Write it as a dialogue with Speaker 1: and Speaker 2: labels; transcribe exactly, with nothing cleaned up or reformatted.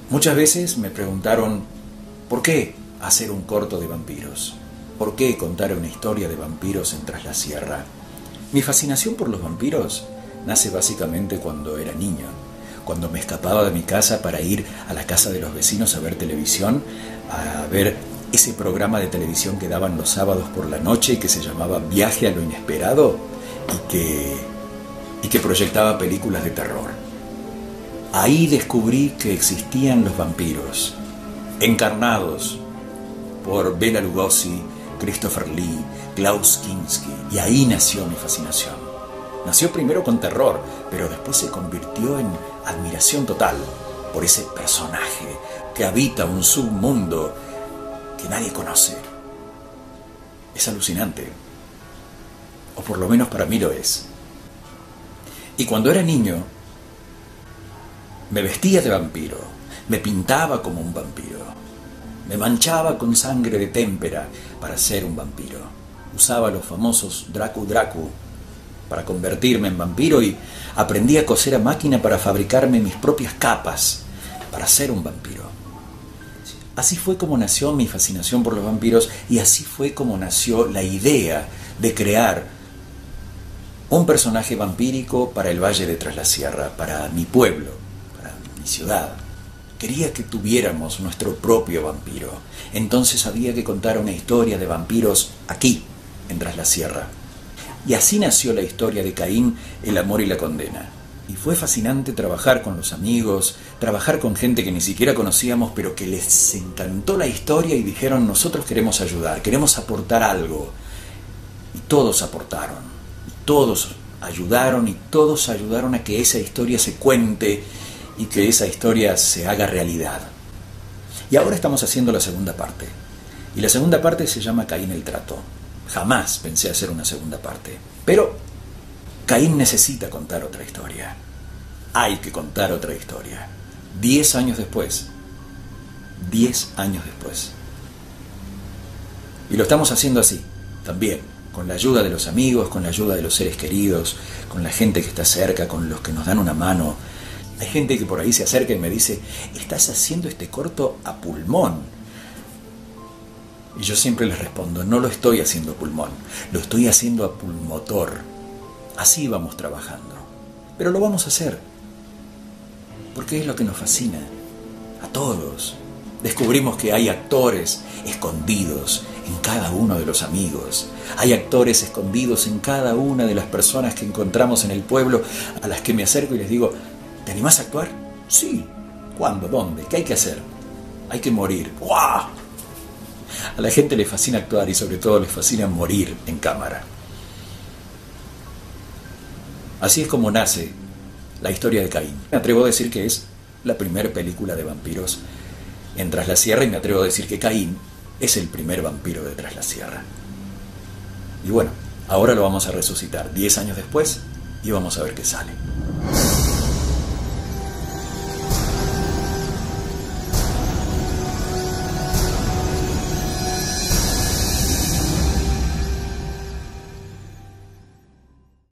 Speaker 1: Muchas veces me preguntaron, ¿por qué hacer un corto de vampiros? ¿Por qué contar una historia de vampiros en Tras la Sierra? Mi fascinación por los vampiros nace básicamente cuando era niño, cuando me escapaba de mi casa para ir a la casa de los vecinos a ver televisión, a ver ese programa de televisión que daban los sábados por la noche y que se llamaba Viaje a lo Inesperado y que, y que proyectaba películas de terror. Ahí descubrí que existían los vampiros, encarnados por Bela Lugosi, Christopher Lee, Klaus Kinski, y ahí nació mi fascinación. Nació primero con terror, pero después se convirtió en admiración total por ese personaje que habita un submundo que nadie conoce. Es alucinante, o por lo menos para mí lo es. Y cuando era niño, me vestía de vampiro, me pintaba como un vampiro, me manchaba con sangre de témpera para ser un vampiro. Usaba los famosos Dracu Dracu para convertirme en vampiro y aprendí a coser a máquina para fabricarme mis propias capas para ser un vampiro. Así fue como nació mi fascinación por los vampiros y así fue como nació la idea de crear un personaje vampírico para el Valle de Tras la Sierra, para mi pueblo, para mi ciudad. Quería que tuviéramos nuestro propio vampiro. Entonces había que contar una historia de vampiros aquí, en Tras la Sierra. Y así nació la historia de Caín, el amor y la condena. Y fue fascinante trabajar con los amigos, trabajar con gente que ni siquiera conocíamos, pero que les encantó la historia y dijeron, nosotros queremos ayudar, queremos aportar algo. Y todos aportaron, y todos ayudaron, y todos ayudaron a que esa historia se cuente y que esa historia se haga realidad. Y ahora estamos haciendo la segunda parte. Y la segunda parte se llama Caín el Trato. Jamás pensé hacer una segunda parte. Pero Caín necesita contar otra historia. Hay que contar otra historia. Diez años después. Diez años después. Y lo estamos haciendo así, también, con la ayuda de los amigos, con la ayuda de los seres queridos, con la gente que está cerca, con los que nos dan una mano. Hay gente que por ahí se acerca y me dice, estás haciendo este corto a pulmón. Y yo siempre les respondo, no lo estoy haciendo a pulmón, lo estoy haciendo a pulmotor. Así vamos trabajando. Pero lo vamos a hacer. Porque es lo que nos fascina. A todos. Descubrimos que hay actores escondidos en cada uno de los amigos. Hay actores escondidos en cada una de las personas que encontramos en el pueblo, a las que me acerco y les digo, ¿te animás a actuar? Sí. ¿Cuándo? ¿Dónde? ¿Qué hay que hacer? Hay que morir. ¡Guau! A la gente le fascina actuar y sobre todo les fascina morir en cámara. Así es como nace la historia de Caín. Me atrevo a decir que es la primera película de vampiros en Tras la Sierra y me atrevo a decir que Caín es el primer vampiro de Tras la Sierra. Y bueno, ahora lo vamos a resucitar diez años después y vamos a ver qué sale.